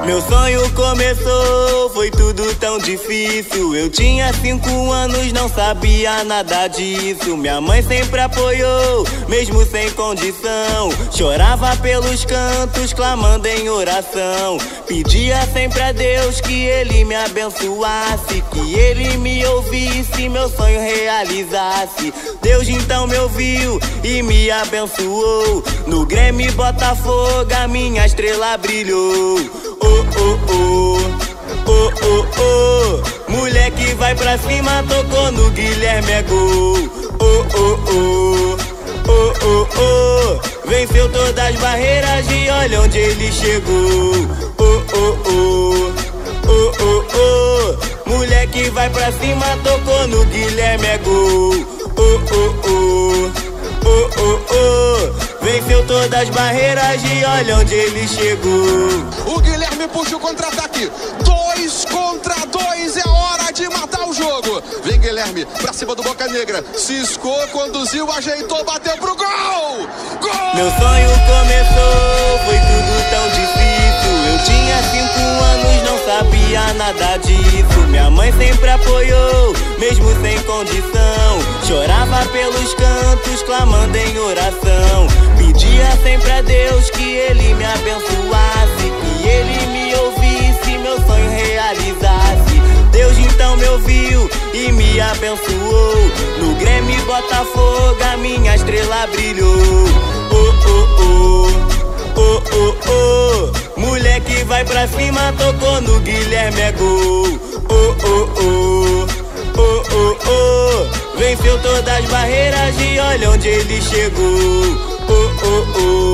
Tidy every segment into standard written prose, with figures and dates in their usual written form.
Meu sonho começou, foi tudo tão difícil. Eu tinha 5 anos, não sabia nada disso. Minha mãe sempre apoiou, mesmo sem condição. Chorava pelos cantos, clamando em oração. Pedia sempre a Deus que Ele me abençoasse, que Ele me ouvisse, meu sonho realizasse. Deus então me ouviu e me abençoou. No Grêmio Botafogo a minha estrela brilhou. Oh, oh, oh, oh, oh, oh. Moleque vai pra cima, tocou no Guilherme, é gol. Oh, oh, oh, oh, oh, oh. Venceu todas as barreiras e olha onde ele chegou. Oh, oh, oh, oh, oh, oh. Moleque vai pra cima, tocou no Guilherme, é gol. Oh, oh, oh, oh, oh, oh. Venceu todas as barreiras e olha onde ele chegou. O Guilherme puxa o contra-ataque. 2 contra 2, é hora de matar o jogo. Vem Guilherme pra cima do Boca Negra. Ciscou, conduziu, ajeitou, bateu pro gol! Gol! Meu sonho começou, foi tudo tão difícil. Eu tinha 5 anos, não sabia nada disso. Minha mãe sempre apoiou, mesmo sem condição. Chorava pelos cantos, clamando em oração. Pedia sempre a Deus que Ele me abençoasse, que Ele me ouvisse, meu sonho realizasse. Deus então me ouviu e me abençoou. No Grêmio Botafogo a minha estrela brilhou. Oh, oh, oh, oh, oh, oh. Moleque vai pra cima, tocou no Guilherme, é gol. Oh, oh, oh, oh, oh, oh. Venceu todas as barreiras e olha onde ele chegou. Oh, oh,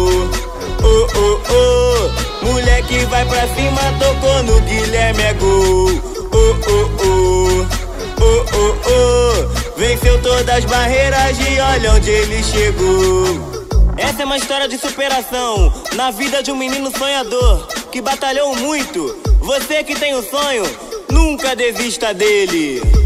oh, oh, oh, oh. Moleque vai pra cima, tocou no Guilherme, é gol. Oh, oh, oh, oh, oh, oh. Venceu todas as barreiras e olha onde ele chegou. Essa é uma história de superação na vida de um menino sonhador que batalhou muito. Você que tem um sonho, nunca desista dele.